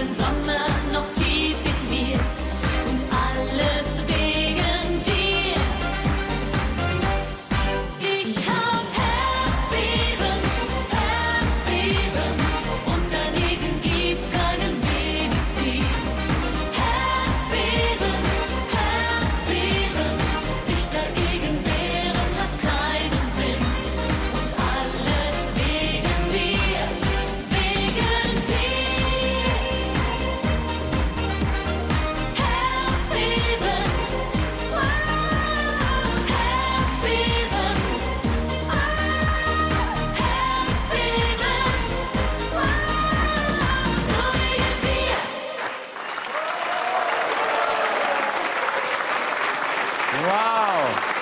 den Sommer noch tief in mir und alles wegen dir. Ich hab Herzbeben, Herzbeben und dagegen gibt's keine Medizin. Herzbeben, Herzbeben, sich dagegen wehren hat keinen Sinn. Und alles wegen dir, wegen dir. Herzbeben, Herzbeben, Herzbeben, nur wegen dir. Wow!